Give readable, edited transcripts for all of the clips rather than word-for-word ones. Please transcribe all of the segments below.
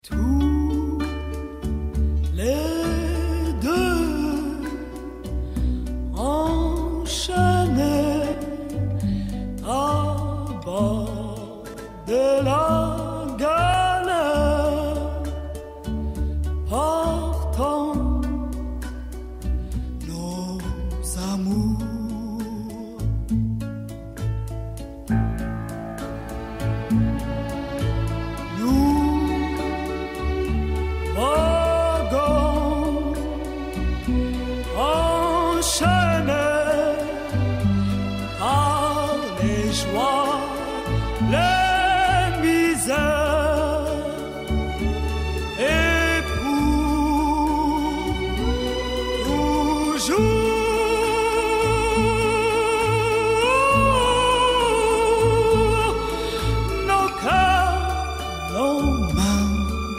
Tous les deux enchaînés à bord de la galère, portant nos amours. Enchaînés par les joies, les misères, et pour toujours, nos cœurs, nos mains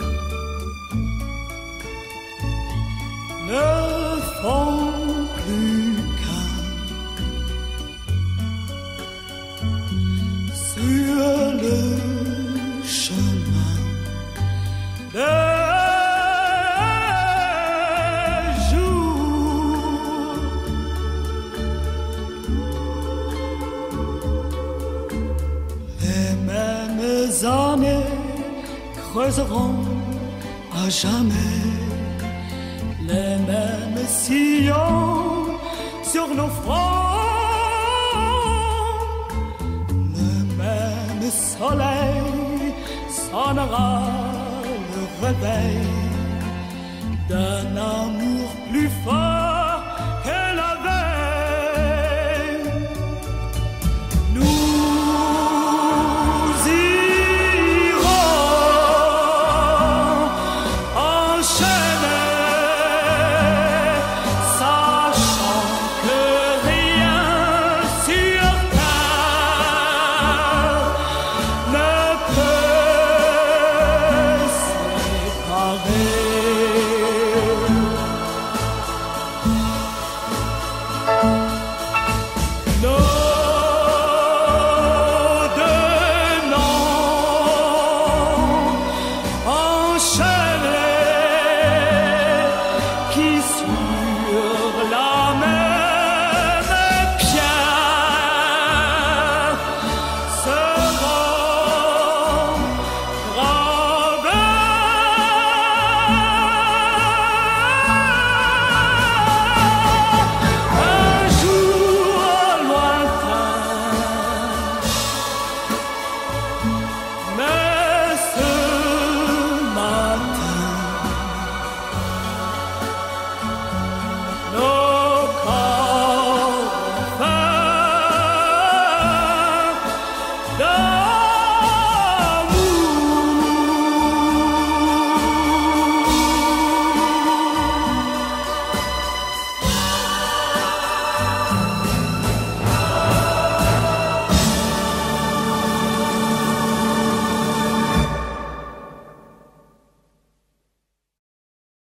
ne font plus qu'un sur le chemin des jours. Les mêmes années creuseront à jamais les mêmes sillons sur nos fronts. Le même soleil sonnera le réveil d'un amour plus fort.